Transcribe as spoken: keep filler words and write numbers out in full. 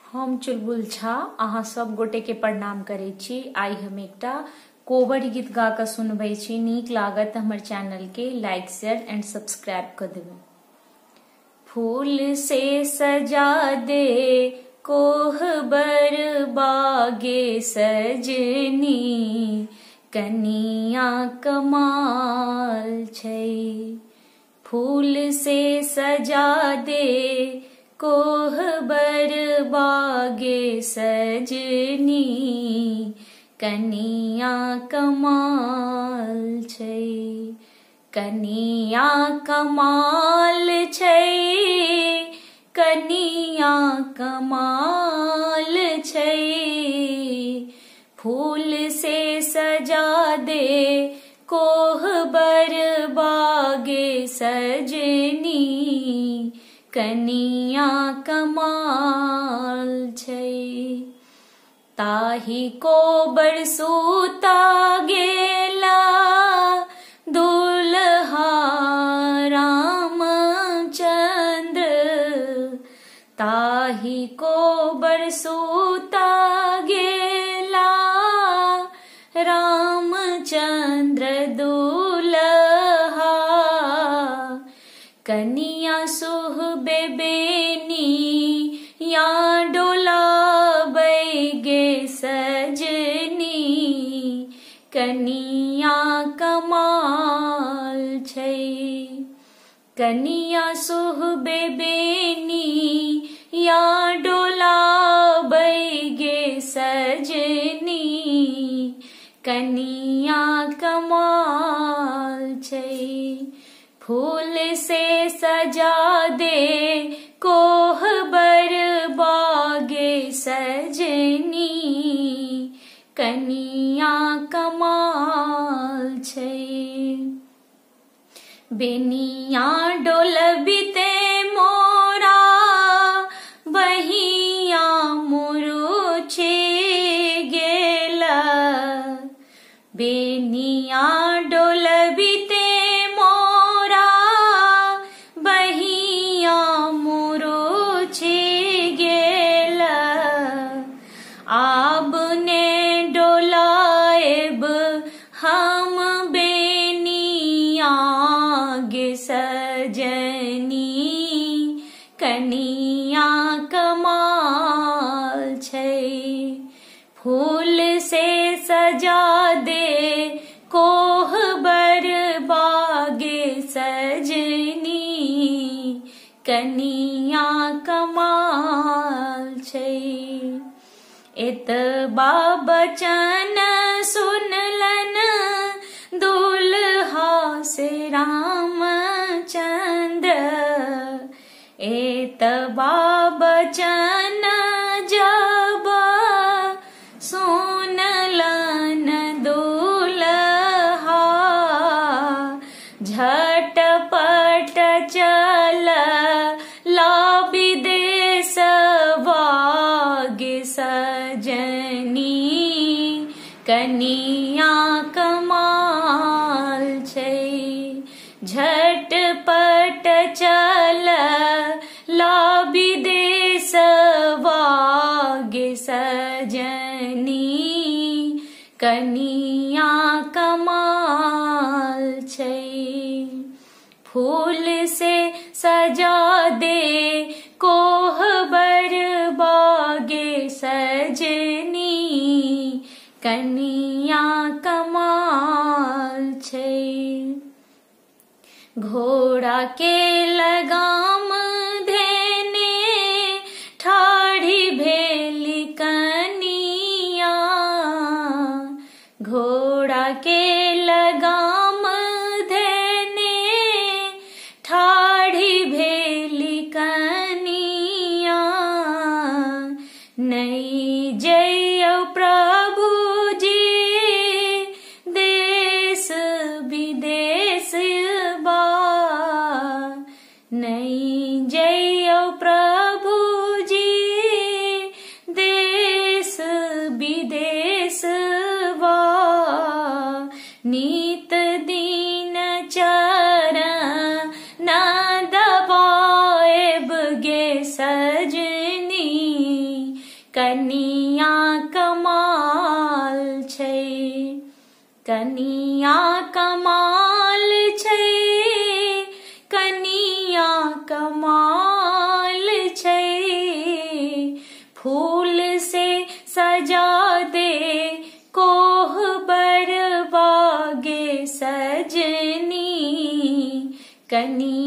हम चुलबुल झा अहाँ सब गोटे के प्रणाम करे छी। आई हम एकटा कोबर गीत गा के सुनबे छी। नीक लागत हमर चैनल के लाइक शेयर एंड सब्सक्राइब कर देबे। फूल से सजा दे कोहबर बागे सजनी, कनिया कमाल छै। फूल से सजा दे कोहबर बागे सजनी, कनिया कमाल छै। कनिया कमाल छै, कनिया कमाल छै। फूल से सजा दे कोहबर बागे सजनी, कनिया कमाल छै। ताही कोबर सूता गेला दुल्हा रामचंद्र, ताही कोबर सूता गेला रामचंद्र दुल्हा। कनिया सुहबे बेनी या डोलाबै गे सजनी, कनिया कमाल छै। कनिया सुहबे बेनी या डोलाबै गे सजनी, कनिया कमाल छै। फूल से सजा दे कोहबर बागे सजनी, कनिया कमाल छै। बेनिया डोलबिते मोरा बहिया मुरुछे गेला, बेनिया डोलबिते मोरा बहिया मुरुछे गेला। आब ने डोलाएब हम बेनिया गे सजनी, कनिया कमाल छै। फूल से सजा दे कोहबर बागे सजनी, कनिया कमाल छै। एतबा बचन सुनलन दुल्हा से रामचंद्र, एतबा बचन जब सुनलन दुल्हा, झटपट चल ला विदेश बागे सजनी, कनिया कमाल छै। झटपट चल ला विदेश बागे सजनी, कनिया कमाल छै। फूल से सजा दे कोहबर बागे सजनी, कनिया कमाल छै। घोड़ा के लगाम धेने ठाढ़ी भेली कनिया, घोड़ा के लगाम धेने ठाढ़ी भेली कनिया। नहीं जइयो प्रभु जी देश विदेश बा, नहीं कनिया कमाल छै, कनिया कमाल छै, कनिया कमाल छै। फूल से सजा दे कोहबर बागे सजनी, कनिया